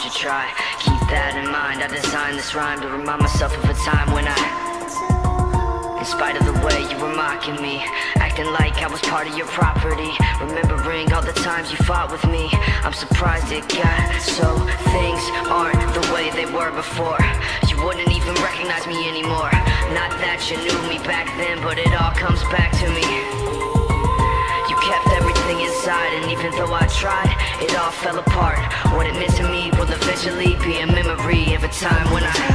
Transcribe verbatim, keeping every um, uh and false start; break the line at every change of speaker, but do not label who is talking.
you try. Keep that in mind, I designed this rhyme to remind myself of a time when I, in spite of the way you were mocking me, acting like I was part of your property, remembering all the times you fought with me, I'm surprised it got so things aren't the way they were before. You wouldn't even recognize me anymore. Not that you knew me back then, but it all comes back to me. You kept everything inside, and even though I tried, it all fell apart. What it meant to me will eventually be a memory of a time when I